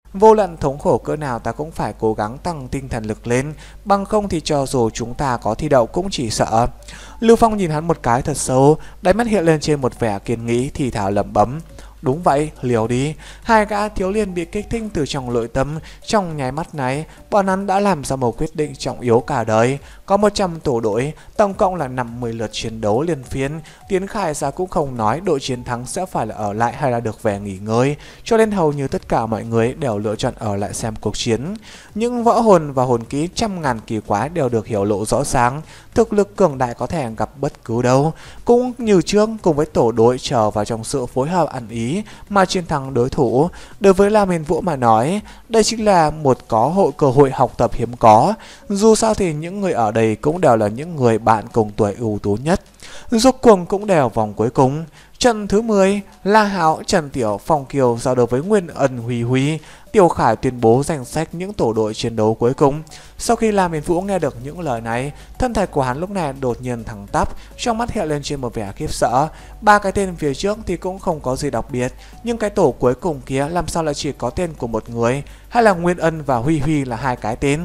Vô luận thống khổ cỡ nào ta cũng phải cố gắng tăng tinh thần lực lên, bằng không thì cho dù chúng ta có thi đậu cũng chỉ sợ. Lưu Phong nhìn hắn một cái thật sâu, đáy mắt hiện lên trên một vẻ kiên nghĩ thì thào lẩm bẩm. Đúng vậy, liều đi. Hai gã thiếu niên bị kích thích từ trong nội tâm. Trong nháy mắt này, bọn hắn đã làm ra một quyết định trọng yếu cả đời. Có 100 tổ đội, tổng cộng là 50 lượt chiến đấu liên phiên. Tiến Khải ra cũng không nói đội chiến thắng sẽ phải là ở lại hay là được về nghỉ ngơi, cho nên hầu như tất cả mọi người đều lựa chọn ở lại xem cuộc chiến. Những võ hồn và hồn kỹ trăm ngàn kỳ quái đều được hiểu lộ rõ ràng. Thực lực cường đại có thể gặp bất cứ đâu. Cũng như trước, cùng với tổ đội chờ vào trong sự phối hợp ăn ý mà chiến thắng đối thủ. Đối với Lam Hiền Vũ mà nói, đây chính là một cơ hội học tập hiếm có. Dù sao thì những người ở đây cũng đều là những người bạn cùng tuổi ưu tú nhất. Rốt cuộc cũng đều vòng cuối cùng. Trận thứ 10, La Hạo, Trần Tiểu, Phong Kiều giao đấu với Nguyên Ân, Huy Huy. Tiểu Khải tuyên bố danh sách những tổ đội chiến đấu cuối cùng. Sau khi Lam Hiền Vũ nghe được những lời này, thân thể của hắn lúc này đột nhiên thẳng tắp, trong mắt hiện lên trên một vẻ khiếp sợ. Ba cái tên phía trước thì cũng không có gì đặc biệt, nhưng cái tổ cuối cùng kia làm sao lại chỉ có tên của một người, hay là Nguyên Ân và Huy Huy là hai cái tên?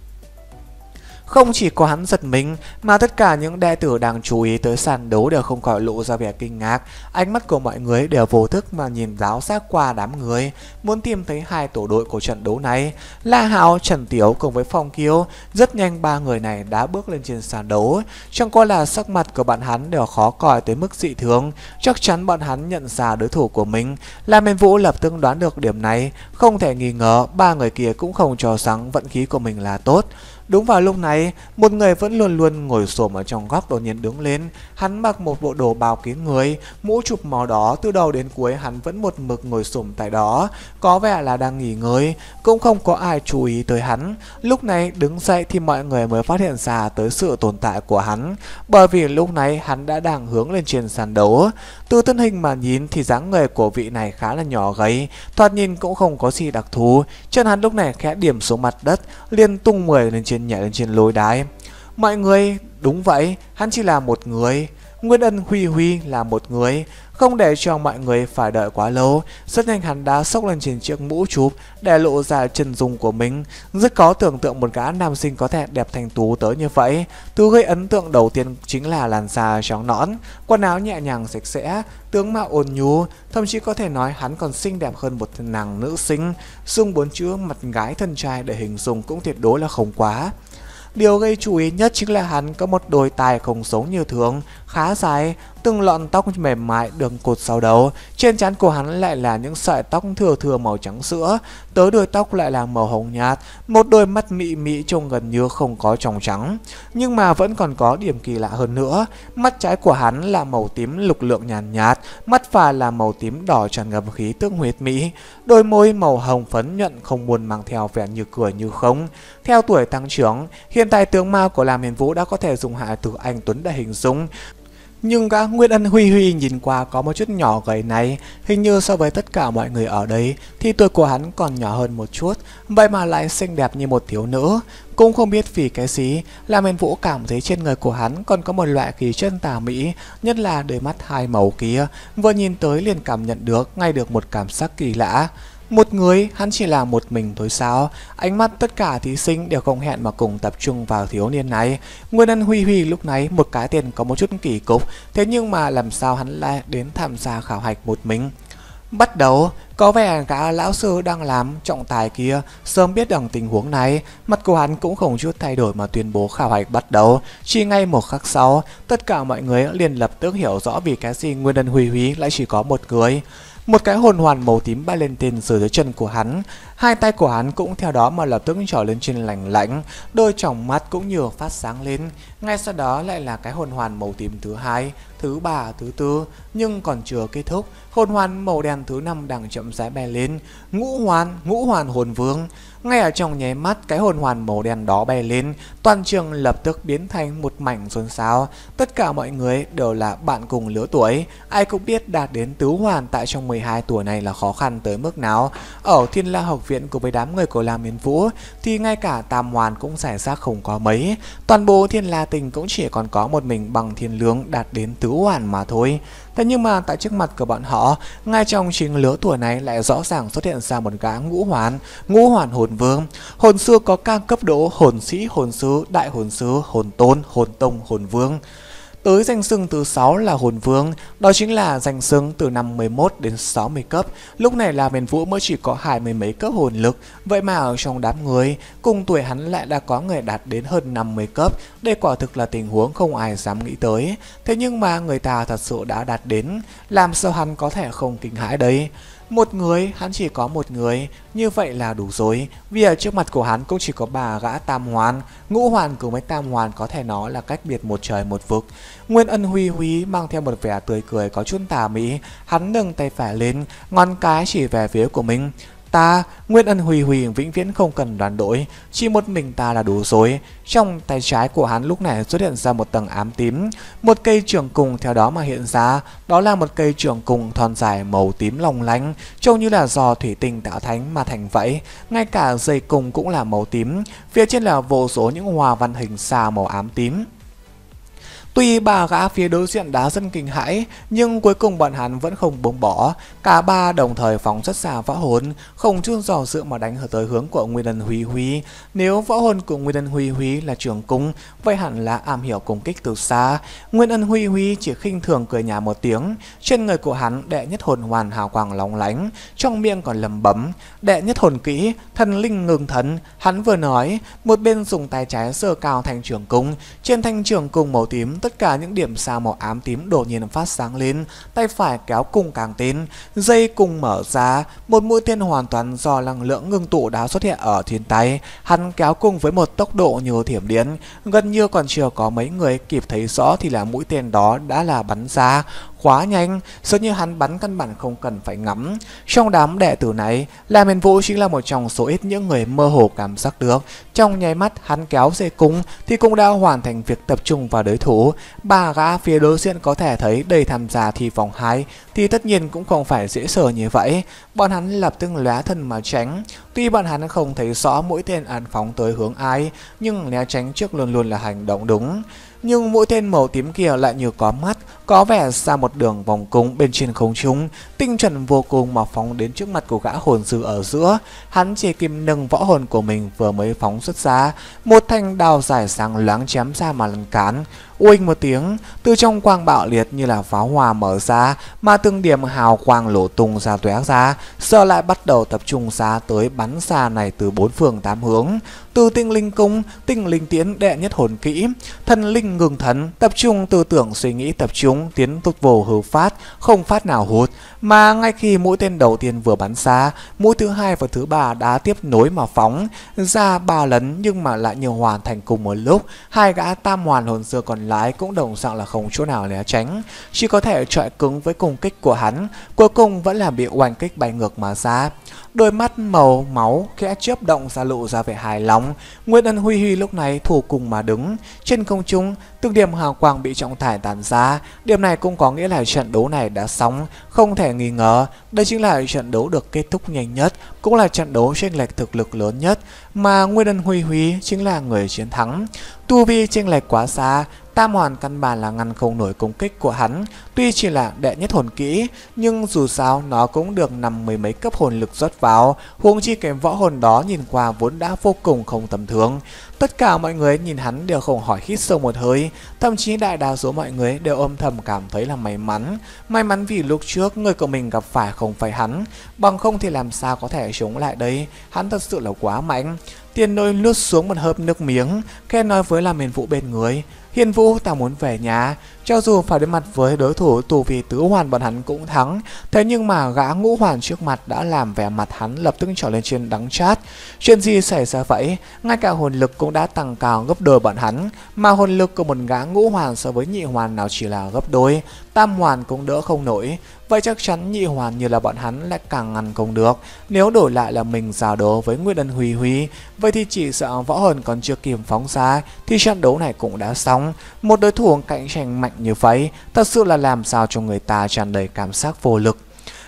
Không chỉ có hắn giật mình, mà tất cả những đệ tử đang chú ý tới sàn đấu đều không khỏi lộ ra vẻ kinh ngạc. Ánh mắt của mọi người đều vô thức mà nhìn giáo giác qua đám người, muốn tìm thấy hai tổ đội của trận đấu này. La Hạo, Trần Tiểu cùng với Phong Kiêu. Rất nhanh ba người này đã bước lên trên sàn đấu. Chẳng qua là sắc mặt của bọn hắn đều khó coi tới mức dị thường. Chắc chắn bọn hắn nhận ra đối thủ của mình. Lam Hiền Vũ lập tức đoán được điểm này. Không thể nghi ngờ ba người kia cũng không cho rằng vận khí của mình là tốt. Đúng vào lúc này, một người vẫn luôn luôn ngồi xổm ở trong góc đột nhiên đứng lên. Hắn mặc một bộ đồ bao kín người, mũ chụp màu đỏ, từ đầu đến cuối hắn vẫn một mực ngồi xổm tại đó, có vẻ là đang nghỉ ngơi, cũng không có ai chú ý tới hắn. Lúc này đứng dậy thì mọi người mới phát hiện ra tới sự tồn tại của hắn, bởi vì lúc này hắn đã đang hướng lên trên sàn đấu. Từ thân hình mà nhìn thì dáng người của vị này khá là nhỏ gầy, thoạt nhìn cũng không có gì đặc thù. Chân hắn lúc này khẽ điểm xuống mặt đất, liền tung người lên trên, nhảy lên trên lôi đài. Mọi người, đúng vậy, hắn chỉ là một người. Nguyên Ân, Huy Huy là một người. Không để cho mọi người phải đợi quá lâu, rất nhanh hắn đã xốc lên trên chiếc mũ chụp để lộ ra chân dung của mình. Rất có tưởng tượng một gã nam sinh có thể đẹp thanh tú tới như vậy. Thứ gây ấn tượng đầu tiên chính là làn da trắng nõn, quần áo nhẹ nhàng sạch sẽ, tướng mạo ôn nhu, thậm chí có thể nói hắn còn xinh đẹp hơn một nàng nữ sinh. Dùng 4 chữ mặt gái thân trai để hình dung cũng tuyệt đối là không quá. Điều gây chú ý nhất chính là hắn có một đôi tai không giống như thường, khá dài, từng lọn tóc mềm mại đường cột sau đầu. Trên trán của hắn lại là những sợi tóc thừa màu trắng sữa, tới đuôi tóc lại là màu hồng nhạt, một đôi mắt mị mị trông gần như không có tròng trắng. Nhưng mà vẫn còn có điểm kỳ lạ hơn nữa, mắt trái của hắn là màu tím lục lượng nhàn nhạt, mắt phải là màu tím đỏ tràn ngập khí tức huyết mỹ, đôi môi màu hồng phấn nhuận không buồn mang theo vẻ như cười như không. Theo tuổi tăng trưởng, hiện tại tướng mạo của Lam Hiền Vũ đã có thể dùng hạ từ anh tuấn để hình dung. Nhưng gã Nguyên Ân, Huy Huy nhìn qua có một chút nhỏ gầy này, hình như so với tất cả mọi người ở đây thì tuổi của hắn còn nhỏ hơn một chút, vậy mà lại xinh đẹp như một thiếu nữ. Cũng không biết vì cái gì, Lam Hiền Vũ cảm thấy trên người của hắn còn có một loại khí chất tà mỹ, nhất là đôi mắt hai màu kia, vừa nhìn tới liền cảm nhận được ngay được một cảm giác kỳ lạ. Một người, hắn chỉ là một mình thôi sao? Ánh mắt tất cả thí sinh đều không hẹn mà cùng tập trung vào thiếu niên này. Nguyên Ân, Huy Huy lúc này một cái tên có một chút kỳ cục, thế nhưng mà làm sao hắn lại đến tham gia khảo hạch một mình? Bắt đầu, có vẻ cả lão sư đang làm trọng tài kia sớm biết được tình huống này, mặt của hắn cũng không chút thay đổi mà tuyên bố khảo hạch bắt đầu. Chỉ ngay một khắc sau, tất cả mọi người liền lập tức hiểu rõ vì cái gì Nguyên Ân, Huy Huy lại chỉ có một người. Một cái hồn hoàn màu tím bay lên trên dưới chân của hắn, hai tay của hắn cũng theo đó mà lập tức trở lên trên lạnh lạnh, đôi tròng mắt cũng như phát sáng lên. Ngay sau đó lại là cái hồn hoàn màu tím thứ hai, thứ ba, thứ tư, nhưng còn chưa kết thúc, hồn hoàn màu đen thứ 5 đang chậm rãi bay lên, ngũ hoàn hồn vương. Ngay ở trong nháy mắt cái hồn hoàn màu đen đó bay lên, toàn trường lập tức biến thành một mảnh xôn xao. Tất cả mọi người đều là bạn cùng lứa tuổi, ai cũng biết đạt đến tứ hoàn tại trong 12 tuổi này là khó khăn tới mức nào. Ở Thiên La học viện cùng với đám người của Lam Hiền Vũ thì ngay cả tam hoàn cũng giải rác không có mấy. Toàn bộ Thiên La tình cũng chỉ còn có một mình Bằng Thiên Lương đạt đến tứ hoàn mà thôi. Thế nhưng mà tại trước mặt của bọn họ, ngay trong chính lứa tuổi này lại rõ ràng xuất hiện ra một gã ngũ hoàn hồn vương. Hồn sư có các cấp độ: hồn sĩ, hồn sứ, đại hồn sứ, hồn tôn, hồn tông, hồn vương. Tới danh xưng thứ 6 là hồn vương, đó chính là danh xưng từ năm 11 đến 60 cấp. Lúc này là Huyền Vũ mới chỉ có 20 mấy cấp hồn lực, vậy mà ở trong đám người, cùng tuổi hắn lại đã có người đạt đến hơn 50 cấp. Đây quả thực là tình huống không ai dám nghĩ tới. Thế nhưng mà người ta thật sự đã đạt đến, làm sao hắn có thể không kinh hãi đấy? Một người, hắn chỉ có một người, như vậy là đủ rồi. Vì ở trước mặt của hắn cũng chỉ có 3 gã tam hoàn. Ngũ hoàn cùng với tam hoàn có thể nói là cách biệt một trời một vực. Nguyên Ân Huy Huy mang theo một vẻ tươi cười có chút tà mỹ. Hắn nâng tay phải lên, ngón cái chỉ về phía của mình. Ta, Nguyên Ân Huy Huy vĩnh viễn không cần đoàn đội, chỉ một mình ta là đủ rồi. Trong tay trái của hắn lúc này xuất hiện ra một tầng ám tím, một cây trường cùng theo đó mà hiện ra. Đó là một cây trường cùng thon dài màu tím long lánh, trông như là do thủy tinh tạo thành mà thành vậy. Ngay cả dây cùng cũng là màu tím, phía trên là vô số những hoa văn hình xa màu ám tím. Tuy 3 gã phía đối diện đã rất kinh hãi, nhưng cuối cùng bọn hắn vẫn không buông bỏ. Cả 3 đồng thời phóng xuất ra võ hồn, không chút dò dự mà đánh tới hướng của Nguyên Ân Huy Huy. Nếu võ hồn của Nguyên Ân Huy Huy là trường cung, vậy hẳn là am hiểu công kích từ xa. Nguyên Ân Huy Huy chỉ khinh thường cười nhả một tiếng. Trên người của hắn đệ nhất hồn hoàn hào quang lóng lánh, trong miệng còn lẩm bẩm: đệ nhất hồn kỹ, thần linh ngưng thần. Hắn vừa nói, một bên dùng tay trái giơ cao thanh trường cung. Trên thanh trường cung màu tím, tất cả những điểm sao màu ám tím đột nhiên phát sáng lên. Tay phải kéo cung càng tên, dây cung mở ra, một mũi tên hoàn toàn do năng lượng ngưng tụ đã xuất hiện ở trên tay. Hắn kéo cung với một tốc độ như thiểm điện, gần như còn chưa có mấy người kịp thấy rõ thì là mũi tên đó đã là bắn ra quá nhanh, giống như hắn bắn căn bản không cần phải ngắm. Trong đám đệ tử này, La Huyền Vũ chính là một trong số ít những người mơ hồ cảm giác được. Trong nháy mắt hắn kéo dây cung thì cũng đã hoàn thành việc tập trung vào đối thủ. 3 gã phía đối diện có thể thấy đây tham gia thi vòng 2 thì tất nhiên cũng không phải dễ sở như vậy. Bọn hắn lập tức lóe thân mà tránh. Tuy bọn hắn không thấy rõ mũi tên ăn phóng tới hướng ai, nhưng né tránh trước luôn luôn là hành động đúng. Nhưng mũi tên màu tím kia lại như có mắt, có vẻ ra một đường vòng cung bên trên không trung, tinh chuẩn vô cùng mà phóng đến trước mặt của gã hồn sư ở giữa. Hắn chỉ kịp nâng võ hồn của mình vừa mới phóng xuất ra, một thanh đao dài sáng loáng chém ra mà lần cán. Uỳnh một tiếng, từ trong quang bạo liệt như là pháo hoa mở ra, mà từng điểm hào quang nổ tung ra tóe ra, giờ lại bắt đầu tập trung ra tới bắn xa này từ 4 phương 8 hướng. Từ tinh linh cung, tinh linh tiến, đệ nhất hồn kỹ, thần linh ngừng thần, tập trung tư tưởng suy nghĩ tập trung, tiến tụt vô hữu phát, không phát nào hụt. Mà ngay khi mũi tên đầu tiên vừa bắn xa, mũi thứ 2 và thứ 3 đã tiếp nối mà phóng ra 3 lần, nhưng mà lại như hoàn thành cùng một lúc. 2 gã tam hoàn hồn sư còn lại cũng đồng dạng là không chỗ nào né tránh, chỉ có thể chọi cứng với công kích của hắn, cuối cùng vẫn là bị oanh kích bay ngược mà ra. Đôi mắt màu máu khẽ chớp động ra lộ ra vẻ hài lòng. Nguyên Ân Huy Huy lúc này thủ cùng mà đứng trên không trung, từng điểm hào quang bị trọng thải tàn ra. Điểm này cũng có nghĩa là trận đấu này đã xong, không thể nghi ngờ. Đây chính là trận đấu được kết thúc nhanh nhất, cũng là trận đấu chênh lệch thực lực lớn nhất, mà Nguyên Ân Huy Huy chính là người chiến thắng. Tu vi chênh lệch quá xa, tam hoàn căn bản là ngăn không nổi công kích của hắn. Tuy chỉ là đệ nhất hồn kỹ, nhưng dù sao nó cũng được 50 mấy cấp hồn lực rót vào, huống chi cái võ hồn đó nhìn qua vốn đã vô cùng không tầm thường. Tất cả mọi người nhìn hắn đều không hỏi hít sâu một hơi, thậm chí đại đa số mọi người đều âm thầm cảm thấy là may mắn. May mắn vì lúc trước người của mình gặp phải không phải hắn, bằng không thì làm sao có thể chống lại đây. Hắn thật sự là quá mạnh. Tiền Lôi nuốt xuống một hớp nước miếng, khe nói với Lam Hiền Vũ bên người: Hiền Vũ, ta muốn về nhà. Cho dù phải đối mặt với đối thủ tù vì tứ hoàn bọn hắn cũng thắng, thế nhưng mà gã ngũ hoàn trước mặt đã làm vẻ mặt hắn lập tức trở lên trên đắng chát. Chuyện gì xảy ra vậy? Ngay cả hồn lực cũng đã tăng cao gấp đôi bọn hắn, mà hồn lực của một gã ngũ hoàn so với nhị hoàn nào chỉ là gấp đôi, tam hoàn cũng đỡ không nổi. Vậy chắc chắn nhị hoàn như là bọn hắn lại càng ngăn không được. Nếu đổi lại là mình giao đấu với Nguyên Ân Huy Huy, vậy thì chỉ sợ võ hồn còn chưa kịp phóng ra thì trận đấu này cũng đã xong. Một đối thủ cạnh tranh mạnh như vậy thật sự là làm sao cho người ta tràn đầy cảm giác vô lực.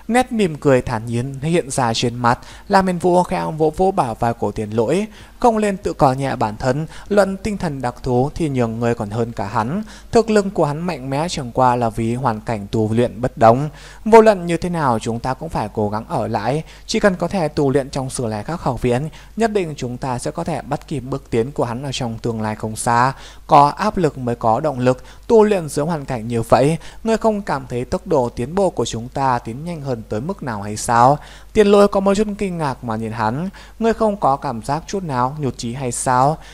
Nét mỉm cười thản nhiên hiện ra trên mặt. La Minh Vũ khẽ vỗ vỗ bả vai của Tiền Lỗi. Không lên tự cò nhẹ bản thân, luận tinh thần đặc thú thì nhường người còn hơn cả hắn. Thực lực của hắn mạnh mẽ chẳng qua là vì hoàn cảnh tu luyện bất đồng. Vô luận như thế nào chúng ta cũng phải cố gắng ở lại. Chỉ cần có thể tu luyện trong Sử Lai Khắc học viện, nhất định chúng ta sẽ có thể bắt kịp bước tiến của hắn ở trong tương lai không xa. Có áp lực mới có động lực. Tu luyện dưới hoàn cảnh như vậy, ngươi không cảm thấy tốc độ tiến bộ của chúng ta tiến nhanh hơn tới mức nào hay sao? Tiền Lỗi có một chút kinh ngạc mà nhìn hắn. Ngươi không có cảm giác chút nào nhụt chí hay sao?